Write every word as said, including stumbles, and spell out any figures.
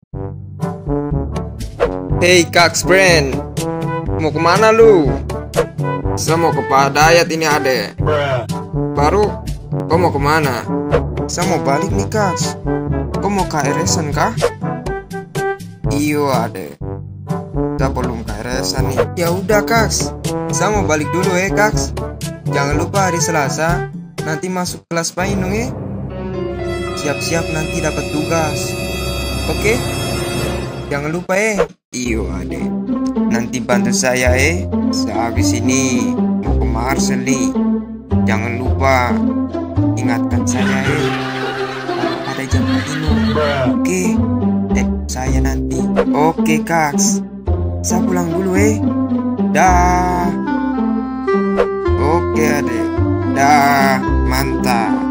Hey Kaks friend, mau kemana lu? Saya mau ke Padayat ini adek. Baru, kau mau kemana? Saya mau balik nih Kaks. Kau mau K R S-an kah? Iyo adek, kita belum K R S-an nih. Ya udah Kaks, saya mau balik dulu ya Kaks. Jangan lupa hari Selasa nanti masuk kelas Painung ya. Siap-siap nanti dapat tugas. Oke? Jangan lupa ya. Iyo adek, nanti bantu saya eh. Sehabis ini mau ke Marcel nih. Jangan lupa ingatkan saya eh. Ada jam Painung. Oke? Eh, saya nanti. Oke Kaks, saya pulang dulu eh. Dah. Oke adek. Dah, mantap.